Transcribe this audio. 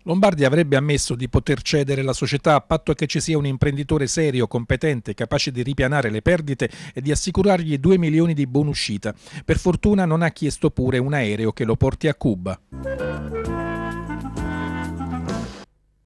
Lombardi avrebbe ammesso di poter cedere la società a patto che ci sia un imprenditore serio, competente, capace di ripianare le perdite e di assicurargli 2 milioni di buonuscita. Per fortuna non ha chiesto pure un aereo che lo porti a Cuba.